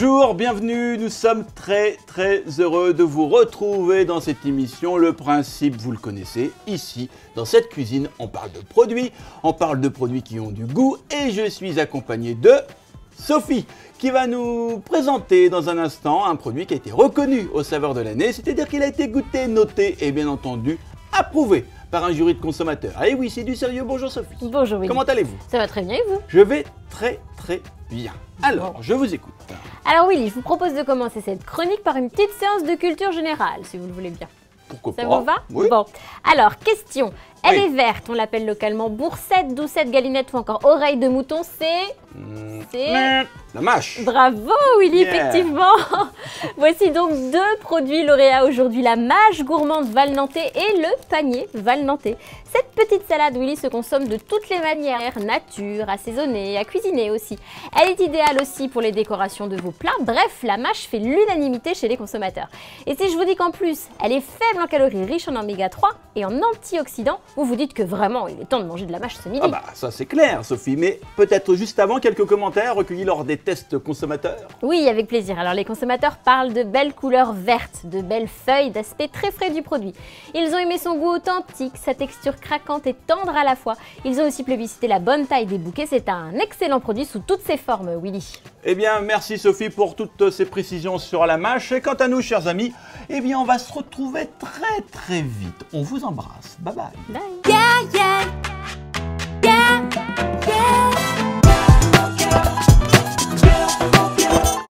Bonjour, bienvenue, nous sommes très heureux de vous retrouver dans cette émission. Le principe, vous le connaissez, ici, dans cette cuisine, on parle de produits qui ont du goût et je suis accompagné de Sophie qui va nous présenter dans un instant un produit qui a été reconnu aux saveurs de l'année, c'est-à-dire qu'il a été goûté, noté et bien entendu approuvé par un jury de consommateurs. Ah oui, c'est du sérieux. Bonjour Sophie. Bonjour Willy. Comment allez-vous? Ça va très bien et vous? Je vais très bien. Alors, je vous écoute. Alors Willy, je vous propose de commencer cette chronique par une petite séance de culture générale, si vous le voulez bien. Pourquoi pas? Ça vous va? Oui. Bon, alors, question. Elle Oui. est verte, on l'appelle localement boursette, doucette, galinette ou encore oreille de mouton, c'est... La mâche. Bravo Willy, Yeah. effectivement. Voici donc deux produits lauréats aujourd'hui, la mâche gourmande valnantée et le panier valnantais. Cette petite salade Willy se consomme de toutes les manières, nature, assaisonnée, à cuisiner aussi. Elle est idéale aussi pour les décorations de vos plats. Bref, la mâche fait l'unanimité chez les consommateurs. Et si je vous dis qu'en plus, elle est faible en calories, riche en oméga 3 et en antioxydants, vous vous dites que vraiment, il est temps de manger de la mâche ce midi. Ah bah ça c'est clair Sophie, mais peut-être juste avant quelques commentaires recueillis lors des tests consommateurs. Oui, avec plaisir. Alors les consommateurs parlent de belles couleurs vertes, de belles feuilles, d'aspect très frais du produit. Ils ont aimé son goût authentique, sa texture craquante et tendre à la fois. Ils ont aussi plébiscité la bonne taille des bouquets. C'est un excellent produit sous toutes ses formes, Willy. Eh bien merci Sophie pour toutes ces précisions sur la mâche. Et quant à nous chers amis, eh bien on va se retrouver très vite. On vous embrasse. Bye bye. Bye. Yeah, yeah, yeah,